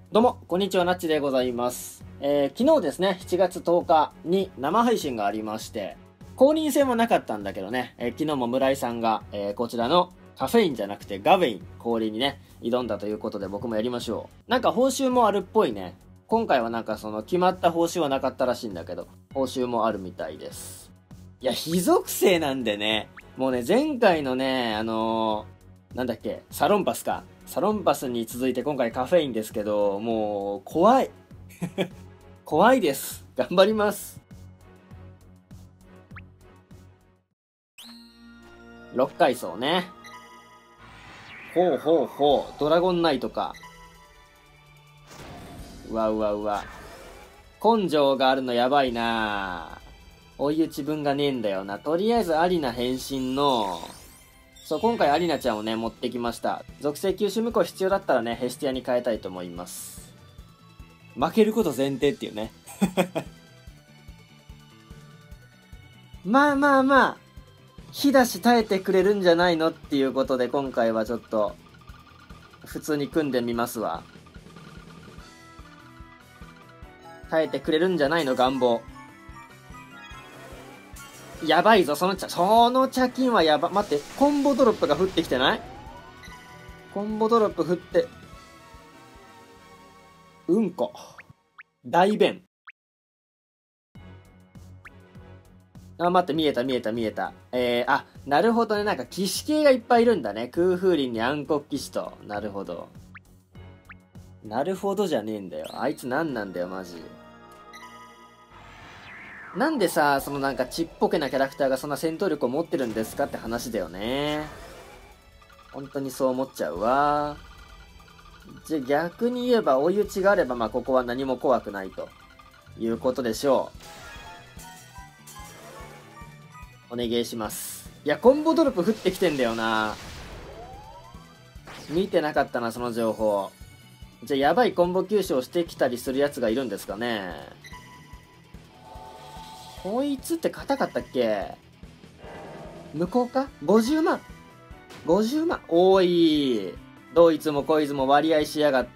どうも、こんにちは、なっちでございます。昨日ですね、7月10日に生配信がありまして、公認戦はなかったんだけどね、昨日も村井さんが、こちらのカフェインじゃなくてガフェイン氷にね、挑んだということで僕もやりましょう。なんか報酬もあるっぽいね。今回はなんかその決まった報酬はなかったらしいんだけど、報酬もあるみたいです。いや、非属性なんでね、もうね、前回のね、なんだっけ、サロンパスか。サロンパスに続いて今回カフェインですけど、もう、怖い。怖いです。頑張ります。6階層ね。ほうほうほう。ドラゴンナイトか。うわうわうわ。根性があるのやばいな。追い打ち分がねえんだよな。とりあえずアリナ変身の、そう、今回アリナちゃんをね、持ってきました。属性吸収無効必要だったらね、ヘスティアに変えたいと思います。負けること前提っていうね。まあまあまあ、火だし耐えてくれるんじゃないのっていうことで、今回はちょっと、普通に組んでみますわ。耐えてくれるんじゃないの、願望。やばいぞ、その茶金はやば。待って、コンボドロップが降ってきてない？コンボドロップ降って、うんこ。大便。あ、待って、見えた見えた見えた。なるほどね。なんか、騎士系がいっぱいいるんだね。空風林に暗黒騎士と。なるほど。なるほどじゃねえんだよ。あいつ何なんだよ、マジ。なんでさ、そのなんかちっぽけなキャラクターがそんな戦闘力を持ってるんですかって話だよね。本当にそう思っちゃうわ。じゃあ逆に言えば追い打ちがあればまあここは何も怖くないということでしょう。お願いします。いや、コンボドロップ降ってきてんだよな。見てなかったな、その情報。じゃあやばいコンボ吸収をしてきたりするやつがいるんですかね。こいつって硬かったっけ？無効か？ 50 万。50万。多い。どいつもこいつも割合しやがって。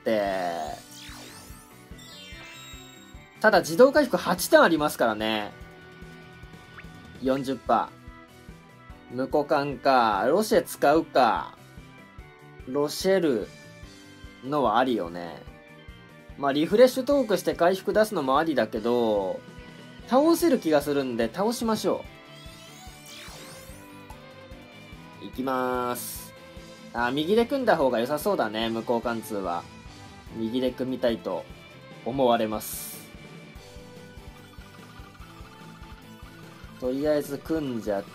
ただ自動回復8ターンありますからね。40%。無効感か。ロシェ使うか。ロシェルのはありよね。まあリフレッシュトークして回復出すのもありだけど、倒せる気がするんで倒しましょう。いきまーす。右で組んだ方が良さそうだね、無効貫通は。右で組みたいと思われます。とりあえず組んじゃって、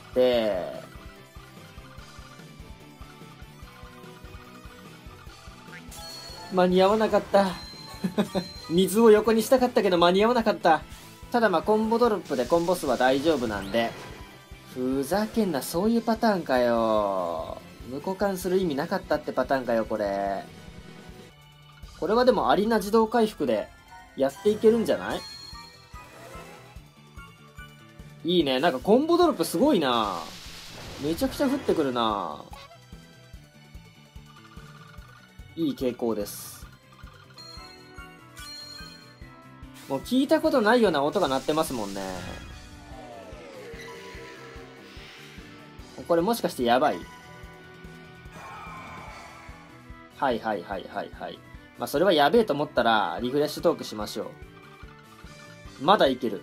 間に合わなかった。水を横にしたかったけど間に合わなかった。ただまあコンボドロップでコンボ数は大丈夫なんで。ふざけんな、そういうパターンかよ。無効化する意味なかったってパターンかよ、これ。これはでもアリーナ自動回復でやっていけるんじゃない？いいね。なんかコンボドロップすごいな。めちゃくちゃ降ってくるな。いい傾向です。もう聞いたことないような音が鳴ってますもんね。これもしかしてやばい？はいはいはいはいはい。まあそれはやべえと思ったらリフレッシュトークしましょう。まだいける。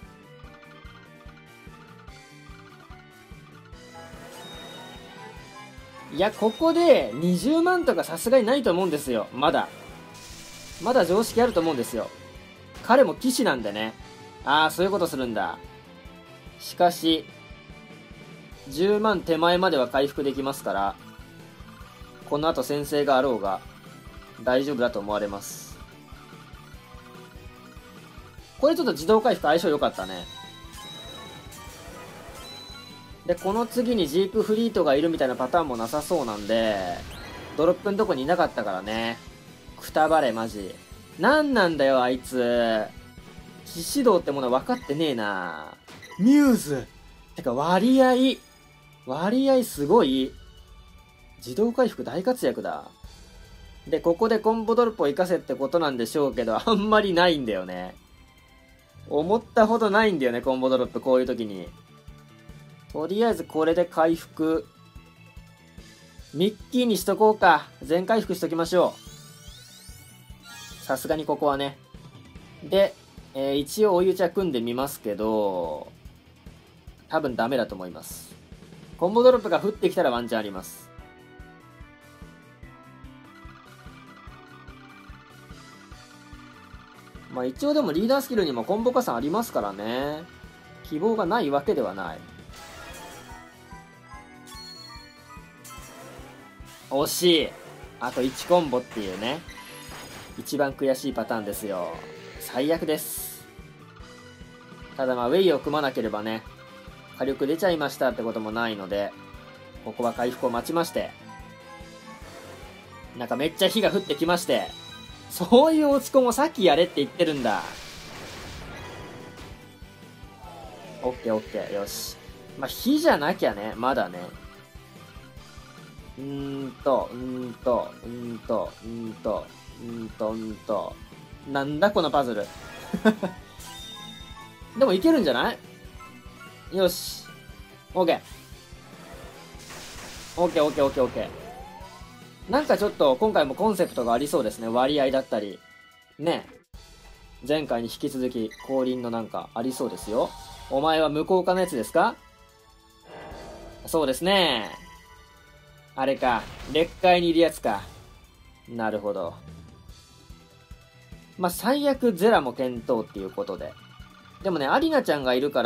いや、ここで20万とかさすがにないと思うんですよ。まだ。まだ常識あると思うんですよ。彼も騎士なんでね。ああ、そういうことするんだ。しかし、10万手前までは回復できますから、この後先制があろうが、大丈夫だと思われます。これちょっと自動回復相性良かったね。で、この次にジークフリートがいるみたいなパターンもなさそうなんで、ドロップんとこにいなかったからね。くたばれ、マジ。なんなんだよ、あいつ。騎士道ってもの分かってねえな。ミューズ。てか、割合すごい。自動回復大活躍だ。 で、ここでコンボドロップを活かせってことなんでしょうけど、あんまりないんだよね。思ったほどないんだよね、コンボドロップ、こういう時に。とりあえずこれで回復。ミッキーにしとこうか。全回復しときましょう。さすがにここはね。で、一応追い打ちは組んでみますけど、多分ダメだと思います。コンボドロップが降ってきたらワンチャンあります。まあ一応でもリーダースキルにもコンボ加算ありますからね。希望がないわけではない。惜しい。あと1コンボっていうね。一番悔しいパターンですよ。最悪です。ただまあウェイを組まなければね、火力出ちゃいましたってこともないので、ここは回復を待ちまして。なんかめっちゃ火が降ってきまして、そういう落ち込もさっきやれって言ってるんだ。オッケーオッケー、よし。まあ火じゃなきゃね、まだね。なんだこのパズル。でもいけるんじゃない？よし。オッケー。オッケーオッケーオッケーオッケー。なんかちょっと今回もコンセプトがありそうですね。割合だったり。ね。前回に引き続き降臨のなんかありそうですよ。お前は無効化のやつですか？そうですね。あれか。劣界にいるやつか。なるほど。まあ、最悪ゼラも検討っていうことで。でもね、アリナちゃんがいるから、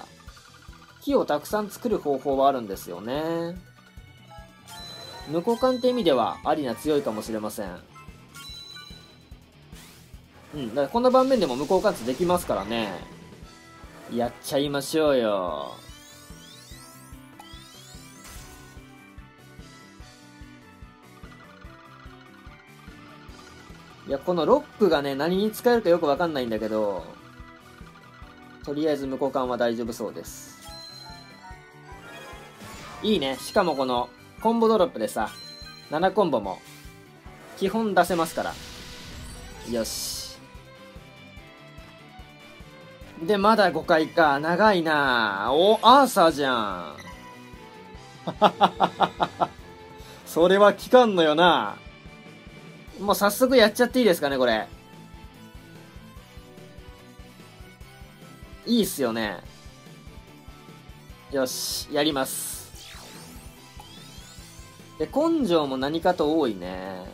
木をたくさん作る方法はあるんですよね。無効化って意味ではアリナ強いかもしれません。うん、だからこんな盤面でも無効化できますからね。やっちゃいましょうよ。いや、このロックがね、何に使えるかよくわかんないんだけど、とりあえず無効化は大丈夫そうです。いいね。しかもこのコンボドロップでさ、7コンボも基本出せますから。よし。で、まだ5回か。長いな。お、アーサーじゃん。それは効かんのよな。もう早速やっちゃっていいですかね、これ。いいっすよね。よし、やります。で、根性も何かと多いね。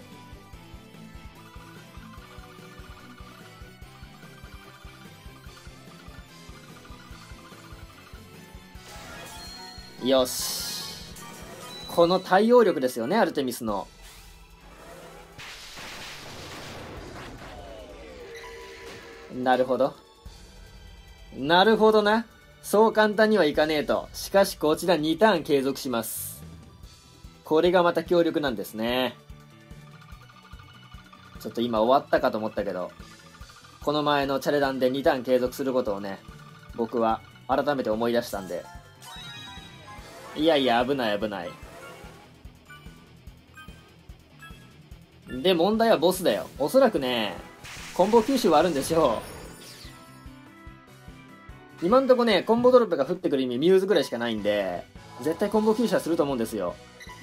よし。この対応力ですよね、アルテミスの。なるほど。なるほどな。そう簡単にはいかねえと。しかしこちら2ターン継続します。これがまた強力なんですね。ちょっと今終わったかと思ったけど、この前のチャレダンで2ターン継続することをね、僕は改めて思い出したんで。いやいや、危ない危ない。で、問題はボスだよ。おそらくね、コンボ吸収はあるんでしょう。今んとこね、コンボドロップが降ってくる意味ミューズぐらいしかないんで、絶対コンボ吸収はすると思うんですよ。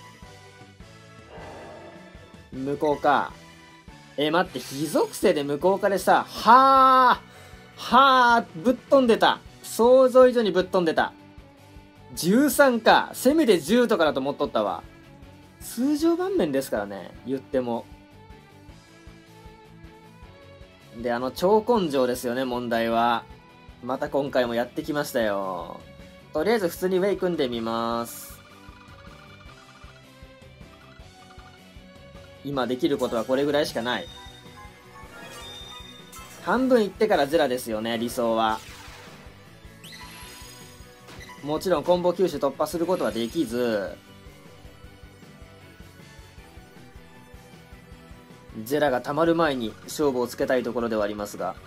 無効化。待って、非属性で無効化でさ、ぶっ飛んでた。想像以上にぶっ飛んでた。13か。せめて10とかだと思っとったわ。通常盤面ですからね、言っても。で、超根性ですよね、問題は。また今回もやってきましたよ。とりあえず普通にウェイ組んでみます。今できることはこれぐらいしかない。半分いってからゼラですよね、理想は。もちろんコンボ吸収突破することはできず、ゼラが溜まる前に勝負をつけたいところではありますが。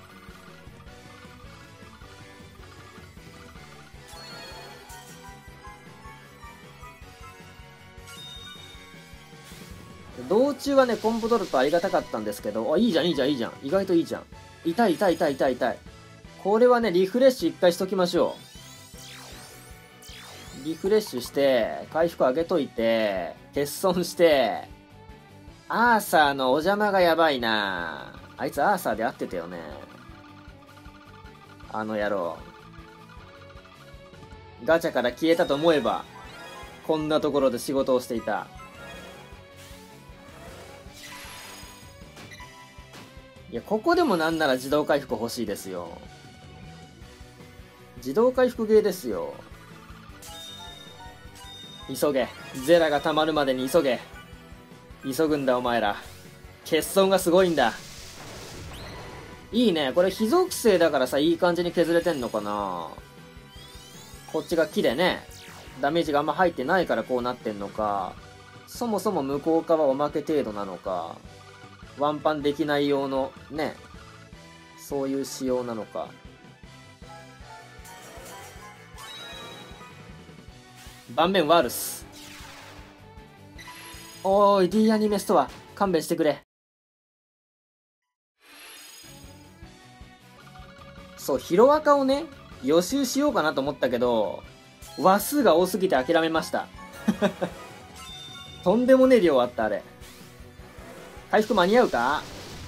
道中はね、コンボドロップありがたかったんですけど、あ、いいじゃん、いいじゃん、いいじゃん。意外といいじゃん。痛い痛い痛い痛い痛い。これはね、リフレッシュ一回しときましょう。リフレッシュして、回復上げといて、欠損して、アーサーのお邪魔がやばいな。あいつアーサーで会ってたよね。あの野郎。ガチャから消えたと思えば、こんなところで仕事をしていた。いや、ここでもなんなら自動回復欲しいですよ。自動回復ゲーですよ。急げ。ゼラが溜まるまでに急げ。急ぐんだお前ら。欠損がすごいんだ。いいね。これ非属性だからさ、いい感じに削れてんのかな。こっちが木でね、ダメージがあんま入ってないからこうなってんのか、そもそも向こう側はおまけ程度なのか、ワンパンできない用のね、そういう仕様なのか。盤面ワールス。おーい、D アニメストア、勘弁してくれ。そう、ヒロアカをね、予習しようかなと思ったけど、話数が多すぎて諦めました。とんでもねえ量あった、あれ。回復間に合うか？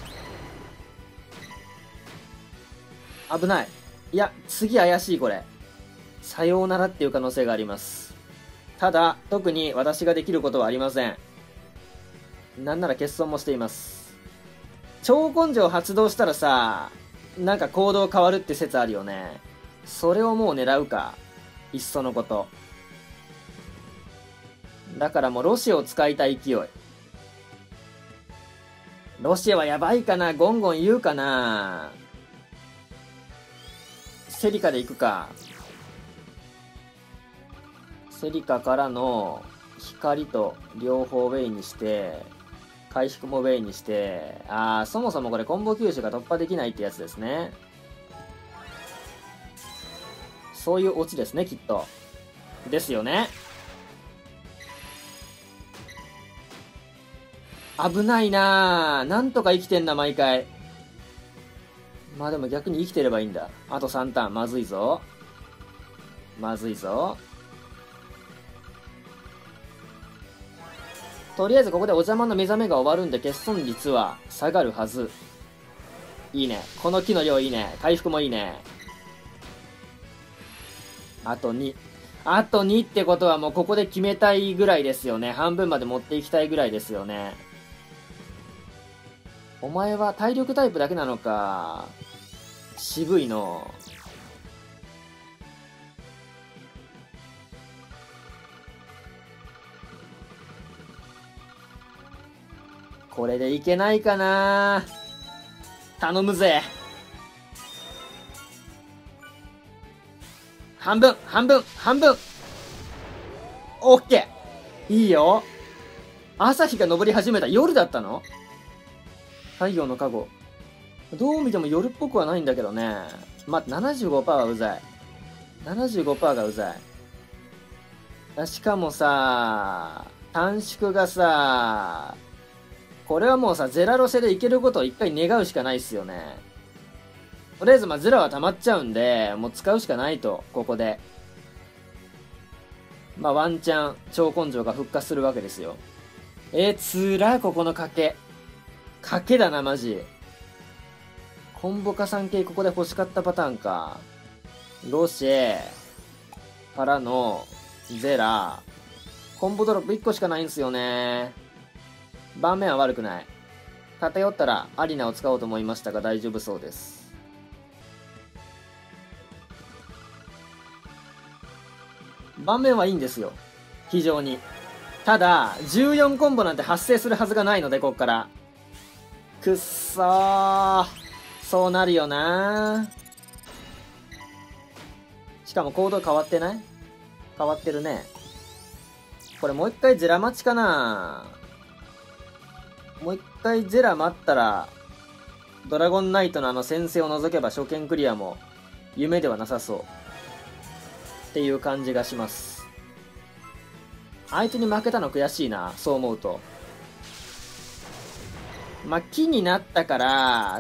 危ない。いや、次怪しい、これ。さようならっていう可能性があります。ただ、特に私ができることはありません。なんなら欠損もしています。超根性発動したらさ、なんか行動変わるって説あるよね。それをもう狙うか。いっそのこと。だからもうロシアを使いたい勢い。ロシアはやばいかな、ゴンゴン言うかな。セリカで行くか。セリカからの光と両方ウェイにして、回復もウェイにして、そもそもこれコンボ吸収が突破できないってやつですね。そういうオチですね、きっと。ですよね。危ないなぁ。なんとか生きてんな、毎回。まあでも逆に生きてればいいんだ。あと3ターン、まずいぞ。まずいぞ。とりあえずここでお邪魔の目覚めが終わるんで欠損率は下がるはず。いいね。この木の量いいね。回復もいいね。あと2。あと2ってことはもうここで決めたいぐらいですよね。半分まで持っていきたいぐらいですよね。お前は体力タイプだけなのか。渋いの。これでいけないかな。頼むぜ。半分、半分、半分。オッケー。いいよ。朝日が昇り始めた。夜だったの？太陽の加護。どう見ても夜っぽくはないんだけどね。待って、75% はうざい。75% がうざい。しかもさ、短縮がさ、これはもうさ、ゼラロセでいけることを一回願うしかないっすよね。とりあえずゼラは溜まっちゃうんで、もう使うしかないと、ここで。ワンチャン、超根性が復活するわけですよ。つらー、ここの賭け。賭けだな、マジ。コンボ加算系ここで欲しかったパターンか。ロシェ、からの、ゼラ、コンボドロップ1個しかないんすよね。盤面は悪くない。偏ったらアリナを使おうと思いましたが大丈夫そうです。盤面はいいんですよ。非常に。ただ、14コンボなんて発生するはずがないので、こっから。くっそー。そうなるよな。しかもコード変わってない？変わってるね。これもう一回ゼラ待ちかな。もう一回ゼラ待ったら、ドラゴンナイトの先生を除けば初見クリアも夢ではなさそう。っていう感じがします。相手に負けたの悔しいな、そう思うと。 まあ、木になったから、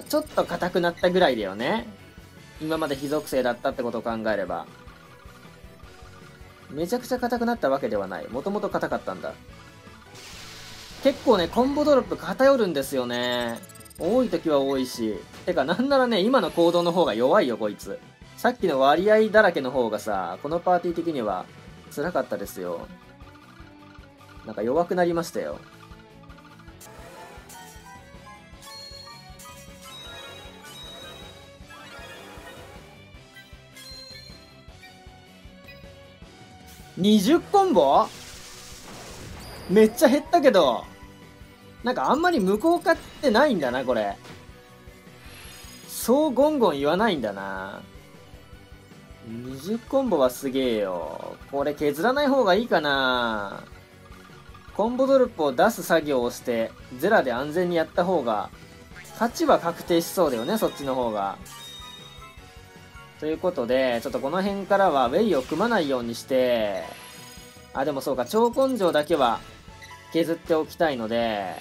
ちょっと硬くなったぐらいだよね。今まで非属性だったってことを考えれば。めちゃくちゃ硬くなったわけではない。もともと硬かったんだ。結構ね、コンボドロップ偏るんですよね。多い時は多いし。てか、なんならね、今の行動の方が弱いよ、こいつ。さっきの割合だらけの方がさ、このパーティー的には辛かったですよ。なんか弱くなりましたよ。20コンボめっちゃ減ったけど、なんかあんまり無効化ってないんだな、これ。そうゴンゴン言わないんだな。20コンボはすげえよ。これ削らない方がいいかな。コンボドロップを出す作業をして、ゼラで安全にやった方が、勝ちは確定しそうだよね、そっちの方が。ということで、ちょっとこの辺からはウェイを組まないようにして、あ、でもそうか、超根性だけは削っておきたいので、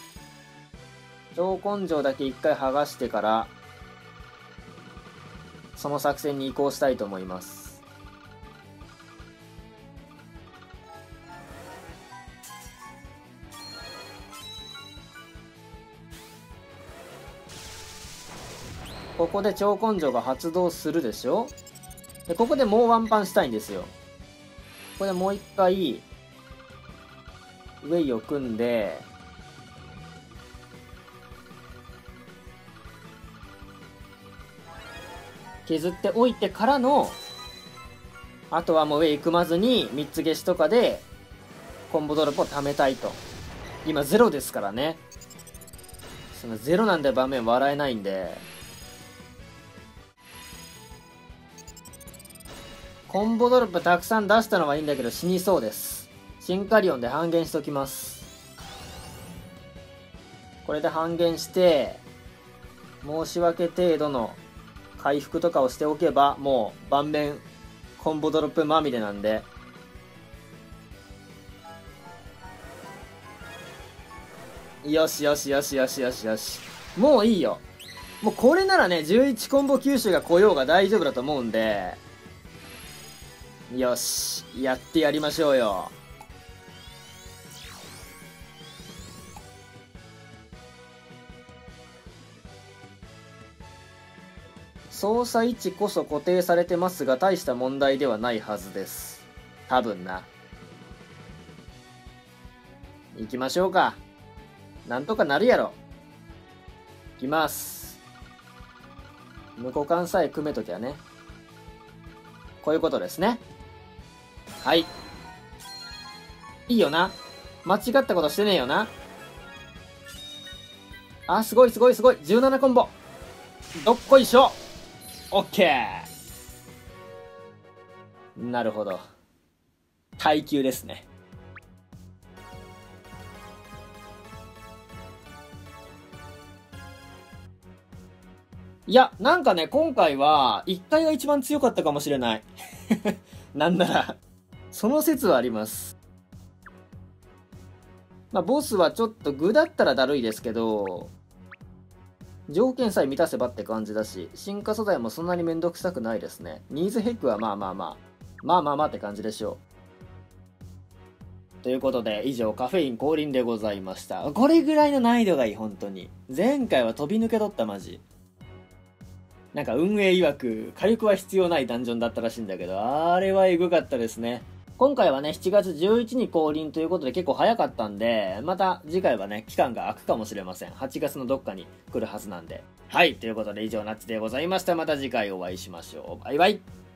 超根性だけ一回剥がしてから、その作戦に移行したいと思います。ここで超根性が発動するでしょ。で、ここでもうワンパンしたいんですよ。ここでもう一回、ウェイを組んで、削っておいてからの、あとはもうウェイ組まずに3つ消しとかで、コンボドロップを貯めたいと。今ゼロですからね。そのゼロなんで場面笑えないんで、コンボドロップたくさん出したのはいいんだけど死にそうです。シンカリオンで半減しときます。これで半減して、申し訳程度の回復とかをしておけば、もう盤面コンボドロップまみれなんで。よしよしよしよしよしよし。もういいよ。もうこれならね、11コンボ吸収が来ようが大丈夫だと思うんで、よし、やってやりましょうよ。操作位置こそ固定されてますが、大した問題ではないはずです。多分な。行きましょうか。なんとかなるやろ。行きます。無股間さえ組めときゃね。こういうことですね。はい。いいよな。間違ったことしてねえよな。あ、すごいすごいすごい。17コンボ。どっこいしょ。オッケー。なるほど。耐久ですね。いや、なんかね、今回は、1回が一番強かったかもしれない。なんなら、その説はあります。まあ、ボスはちょっと具だったらだるいですけど、条件さえ満たせばって感じだし、進化素材もそんなにめんどくさくないですね。ニーズヘックはまあまあまあ、まあまあまあって感じでしょう。ということで、以上カフェイン降臨でございました。これぐらいの難易度がいい、本当に。前回は飛び抜けとった、マジ。なんか運営曰く、火力は必要ないダンジョンだったらしいんだけど、あれはエグかったですね。今回はね、7月11日に降臨ということで結構早かったんで、また次回はね、期間が空くかもしれません。8月のどっかに来るはずなんで。はい、ということで以上ナッツでございました。また次回お会いしましょう。バイバイ。